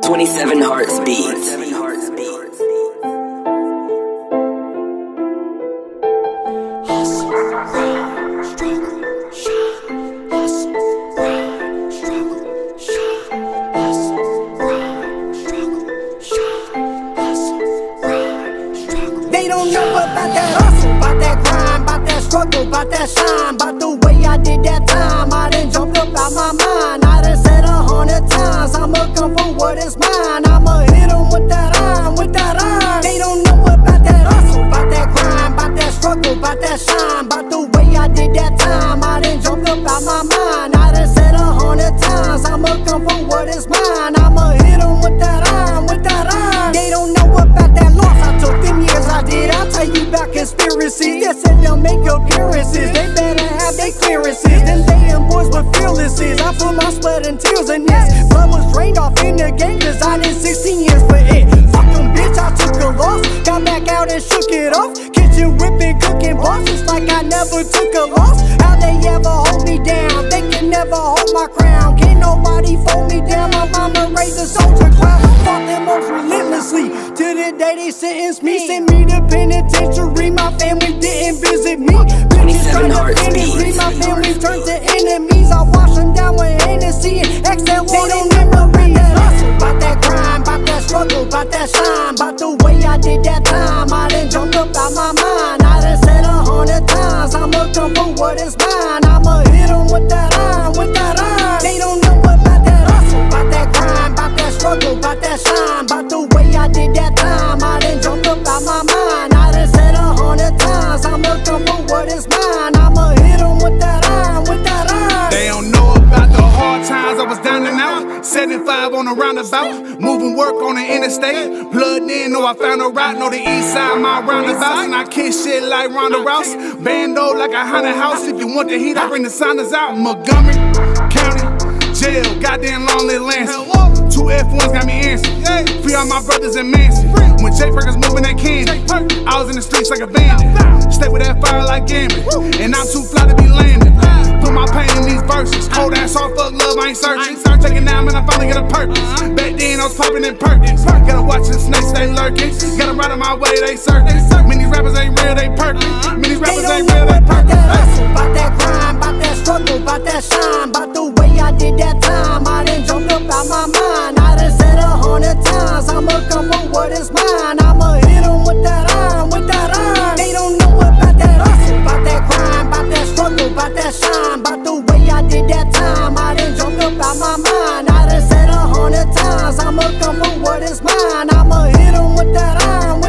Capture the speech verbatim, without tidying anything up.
twenty-seven Hearts Beats. They don't know about that hustle, about that grind, about that struggle, about that shine, about the way I did that time. I done jumped up out my mind. I done said a hundred times, I'ma come for what is mine. I'ma hit 'em with that iron, with that iron. They don't know about that hustle, about that grind, about that struggle, about that shine, about the way I did that time. I done jumped up out my mind. I done said a hundred times, I'ma come for what is mine. I'ma hit 'em with that iron, with that iron. They don't know about that loss I took them years I did. I'll tell you about conspiracies that said they'll make appearances. They better have their clearances. Them damn boys were fearlesses. I put my sweat and tears in this. Blood was drained off in the game cause I did sixteen years for it. Fuck them bitch, I took a loss. Got back out and shook it off. Kitchen whipping, cooking bosses like I never took a loss. How they ever hold me down? They can never hold my crown. Can't nobody fold me down. My mama raised a soldier crowd. Fought them most relentlessly till the day they sentenced me. Sent me to penitentiary. My family didn't visit me. Bitches trying to finish me. My family turned to enemies. I wash them down with Hennessy and exhale. They don't remember that hustle, about that grind, about that struggle, about that shine, about the way I did that time. I done jumped up out my mind. I done said a hundred times, I'ma come for what is mine. I'ma hit 'em with that iron, with that iron. They don't know about that hustle, about that grind, about that struggle, about that shine, about the way I did that time. I done jumped up out my mind. I done said a hundred times, I'ma come for what is mine. I'ma hit 'em with that iron, with that iron. They don't know about the hard times I was down and out. seventy-five on the roundabout, moving work on the interstate. Plugged in, know I found a route, know the east side my roundabouts. And I kick shit like Ronda Rouse, bando like a haunted house. If you want the heat, I bring the signers out. Montgomery County Jail, goddamn long little Lansing. Two F ones got me answering. Free all my brothers in Manson. When Jaeperk was moving that candy, I was in the streets like a bandit. Stay with that fire like gambling, and I'm too fly to be landing. Put my pain in these verses. Cold ass off, fuck love, I ain't searching. Taking down, man, I finally get a purpose. Back then, I was popping in Perkins. Gotta watch the snakes, they lurking. Gotta ride on my way, they circling. Many rappers ain't real, they perking. Many rappers ain't real, they perking. About that grind, about that struggle, about that shine, about the way I did that time. I done jumped up out my mind. I done said a hundred times, I'ma come for what is mine. I'ma hit 'em with that iron, with that iron. They don't know about that hustle, about that grind, about that struggle, about that shine, about the way I did that time. I done jumped up out my mind. I done said a hundred times, I'ma come for what is mine. I'ma hit 'em with that iron.